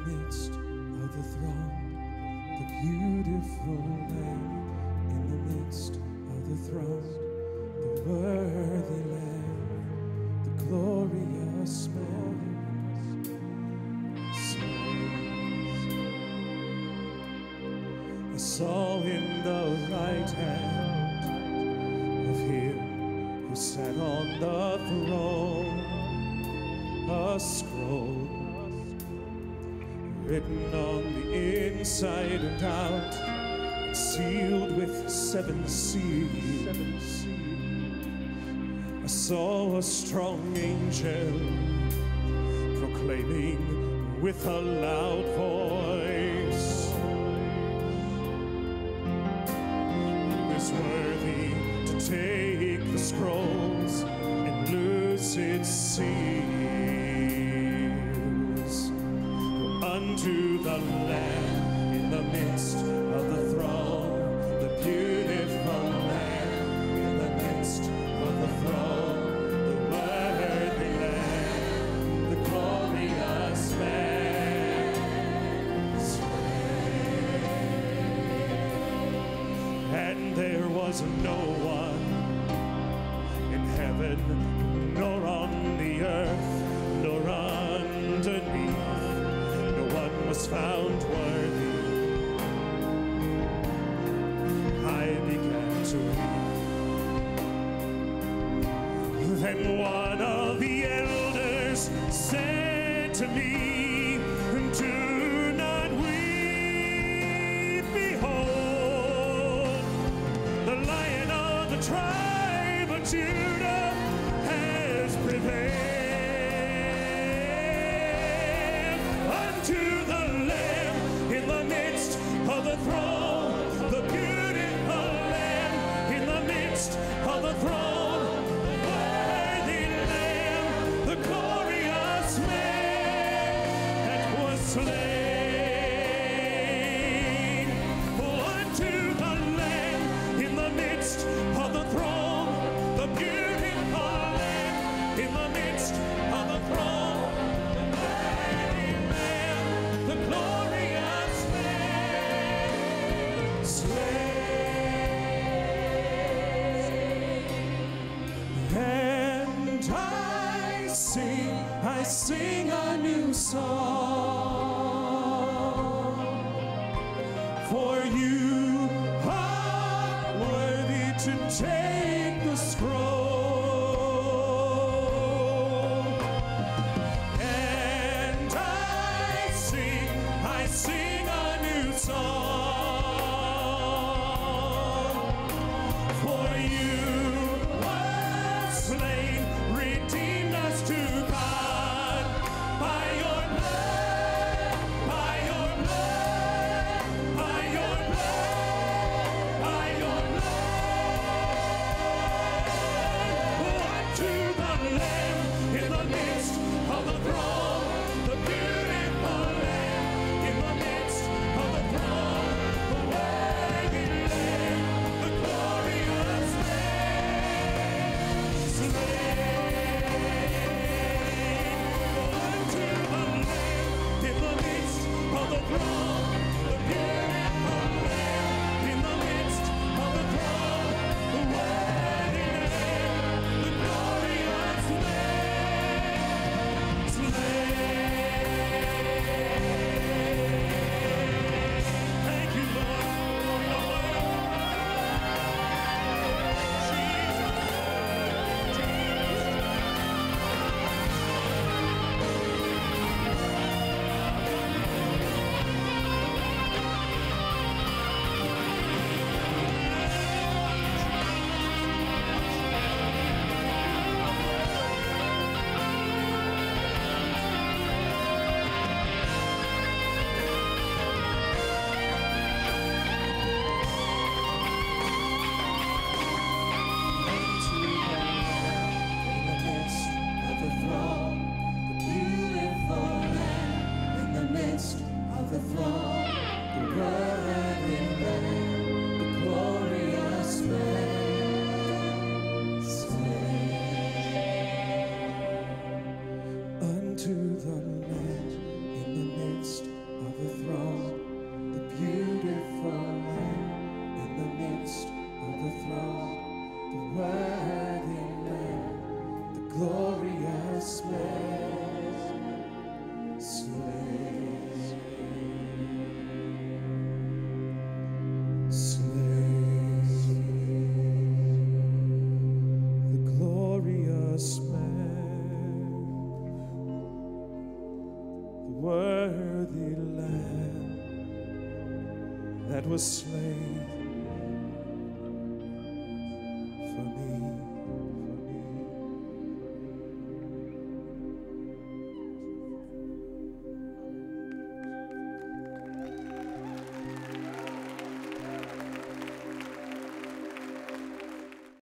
midst of the throne, the beautiful Lamb. In the midst of the throne, the worthy Lamb, the glorious man. I saw in the right hand of him who sat on the throne a scroll written on the inside and out, sealed with 7 seals. I saw a strong angel proclaiming with a loud voice, "Who is worthy to take the scrolls and loose its seals?" Unto the Lamb in the midst of the throne, the beautiful Lamb in the midst of the throne, the worthy Lamb, the glorious man. And there was no one in heaven, nor on the earth, nor underneath, was found worthy. I began to weep. Then one of the elders said to me, "Do not weep. Behold, the Lion of the tribe of Judah has prevailed." Of the throne, the beautiful Lamb in the midst of the throne, the worthy Lamb, the glorious man that was slain. Unto the Lamb in the midst of the throne, the beautiful Lamb in the midst of the throne, the worthy Lamb, the glorious and I sing a new song, for you are worthy to take the scroll. And I sing a new song, for you were slain, redeemed us to God by your blood, by your blood, by your blood, by your blood. Unto the Lamb in the midst of the throne, the beautiful Lamb in the midst of the throne, the worthy Lamb, the glorious Lamb, slain. Unto the Lamb in the midst of the throne, the beautiful Lamb in the midst of the throne, the worthy Lamb, the glorious Lamb, slain. Thank you, Lord, for your unto the Lamb in the midst worthy Lamb that was slain